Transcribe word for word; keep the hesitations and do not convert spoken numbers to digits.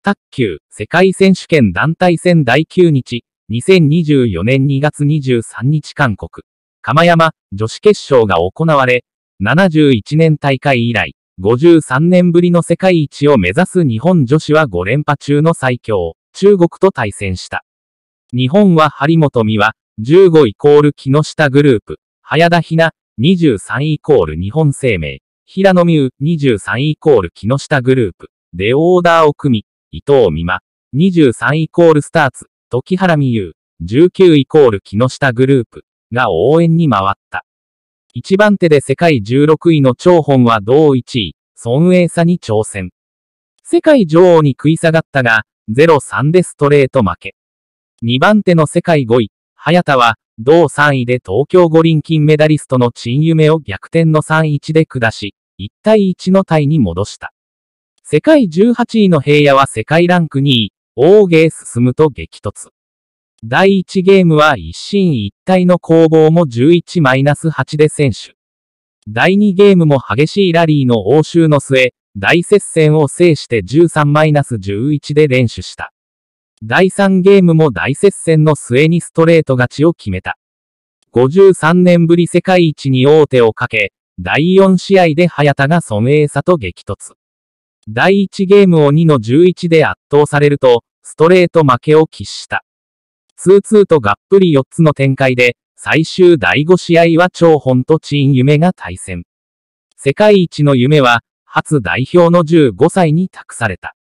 卓球、世界選手権団体戦だいきゅうにち、にせんにじゅうよねんにがつにじゅうさんにち韓国、釜山、女子決勝が行われ、ななじゅういちねん大会以来、ごじゅうさんねんぶりの世界一を目指す日本女子はごれんぱ中の最強、中国と対戦した。日本は張本美和、じゅうごイコール木下グループ、早田ひな、にじゅうさんイコール日本生命、平野美宇、にじゅうさんイコール木下グループ、でオーダーを組み、伊藤美誠、にじゅうさんイコールスターツ、時原美優、じゅうきゅうイコール木下グループ、が応援に回った。いちばん手で世界じゅうろくいの張本は同いちい、孫エイ莎に挑戦。世界女王に食い下がったが、ゼロさんでストレート負け。にばん手の世界ごい、早田は、同さんいで東京五輪金メダリストの陳夢を逆転のさんたいいちで下し、いちたいいちのタイに戻した。世界じゅうはちいの平野は世界ランクにい、オーゲー進と激突。だいいちゲームは一進一退の攻防も じゅういちたいはち で先取。だいにゲームも激しいラリーの応酬の末、大接戦を制して じゅうさんたいじゅういち で連取した。だいさんゲームも大接戦の末にストレート勝ちを決めた。ごじゅうさんねんぶり世界一に王手をかけ、だいよん試合で早田が孫エイ莎と激突。だいいちゲームをにのじゅういちで圧倒されると、ストレート負けを喫した。ツーツーとがっぷりよっつの展開で、最終だいご試合は張本と陳夢が対戦。世界一の夢は、初代表のじゅうごさいに託された。